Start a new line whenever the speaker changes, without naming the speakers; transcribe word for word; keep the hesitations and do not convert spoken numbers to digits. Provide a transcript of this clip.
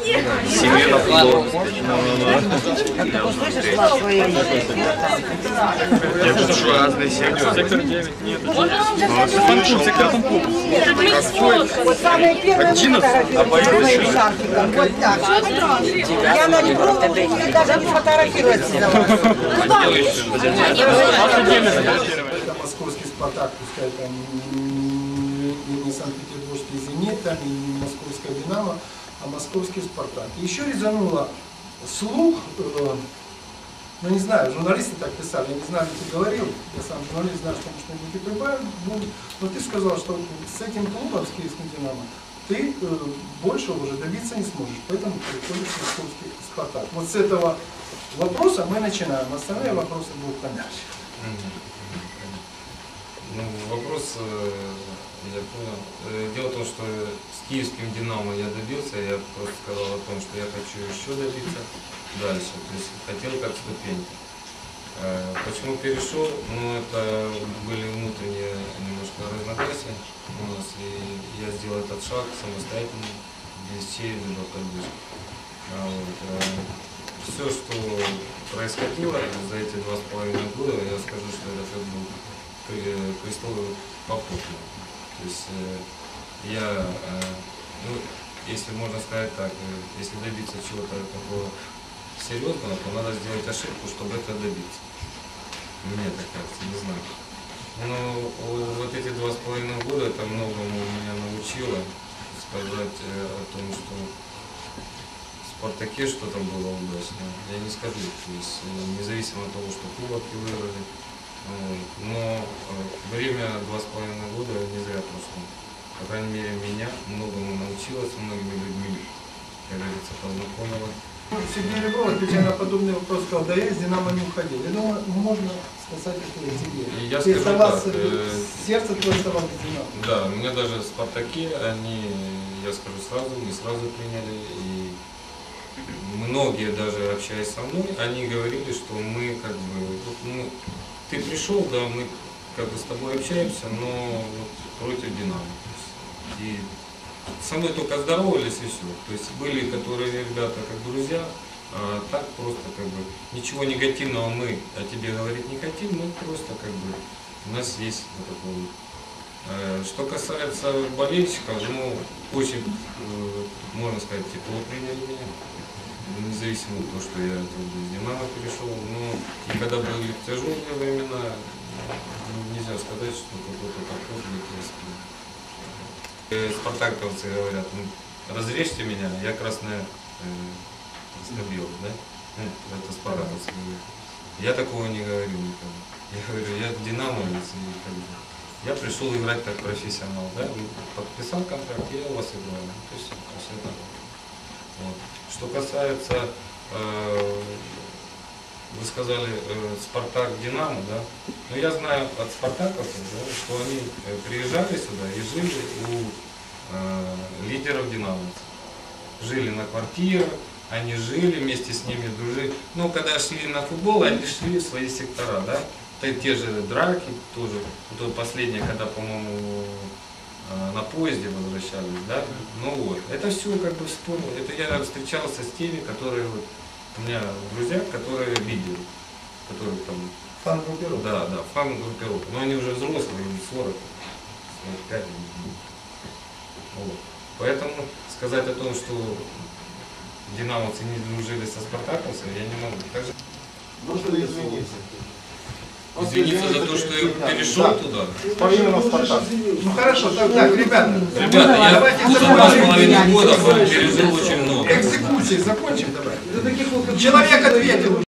Семена футбол.
Как ты услышишь класс свое имя?
Я тут что, разные секторы.
Сектор девять, нет.
Фанкул, сектор фанкул.
Вот самые первые фотографируются с шарфиком. Вот так. Я на Львову мне даже не фотографироваться
Это московский «Спартак», пускай там не, не Санкт-Петербургский «Зенит», там и не московская «Динамо», а московский «Спартак». Еще резануло слух, э, ну не знаю, журналисты так писали, я не знаю, ты говорил, я сам журналист, знаю, что может быть любая, но ты сказал, что с этим клубом, с киевским «Динамо», ты э, больше уже добиться не сможешь, поэтому приходит московский «Спартак». Вот с этого вопроса мы начинаем, остальные вопросы будут помягче.
Ну, вопрос, я понял. Дело в том, что с киевским «Динамо» я добился, я просто сказал о том, что я хочу еще добиться дальше, то есть хотел как ступеньку. Почему перешел? Ну, это были внутренние немножко разногласия у нас, и я сделал этот шаг самостоятельно, без чьей-либо поддержки. Вот. Все, что происходило за эти два с половиной года, я скажу, что это как был крестовый поход. То есть я, ну, если можно сказать так, если добиться чего-то такого серьезного, то надо сделать ошибку, чтобы это добиться. Мне так кажется, не знаю. Но вот эти два с половиной года это многому меня научило сказать о том, что в «Спартаке» что-то было удачно. Я не скажу, то есть независимо от того, что кубок и выиграли. Но время два с половиной года не зря прошло. По крайней мере, меня многому научилось, многими людьми, как говорится, познакомила.
Сергей Ребров, отвечая на подобный вопрос, сказал, да я из «Динамо» не уходил. Я думаю, можно сказать это и тебе.
И я
Ты
скажу
оставался,
так, э...
сердце твое оставалось в «Динамо».
Да, у меня даже в «Спартаке», они, я скажу сразу, не сразу приняли. И многие даже, общаясь со мной, они говорили, что мы как бы, ну, ты пришел, да, мы как бы с тобой общаемся, но вот против «Динамо». И со мной только здоровались и все. То есть были, которые ребята как друзья, а так просто как бы ничего негативного мы о тебе говорить не хотим, мы просто как бы у нас есть вот такое вот. Что касается болельщиков, ну очень, можно сказать, тепло приняли меня. Независимо от того, что я из «Динамо» перешел, но и когда были тяжелые времена, нельзя сказать, что какой-то подход был красивый. Спартаковцы говорят, ну, разрежьте меня, я красное красно-белый, да? Это спартаковцы говорят. Я такого не говорю никогда. Я говорю, я «Динамовец, и как бы, я пришел играть как профессионал, да? Подписал контракт, я у вас играю. То есть, то есть это, вот. Что касается, э, вы сказали, э, «Спартак», «Динамо», да? Но я знаю от спартаковцев, да, что они приезжали сюда и жили у э, лидеров «Динамовцев». Жили на квартирах, они жили, вместе с ними дружили. Но когда шли на футбол, они шли в свои сектора, да? Те же драки тоже. Вот последнее, когда, по-моему, на поезде возвращались, да, ну вот, это все как бы вспомнил, это я встречался с теми, которые, вот, у меня друзья, которые лидеры, которые там,
фан-группировка.
Да, да, фан-группировка, но они уже взрослые, им сорок, сорок пять, вот. Поэтому сказать о том, что динамовцы не дружили со спартаковцами, я не могу. Также...
Можно извиниться?
Извиниться за то, что я перешел да. туда.
Помимо «Спартака». Ну хорошо, так, так, ребята.
Ребята, я давайте за два с половиной года пережил очень много.
Экзекуции закончим, давай. Человек ответил.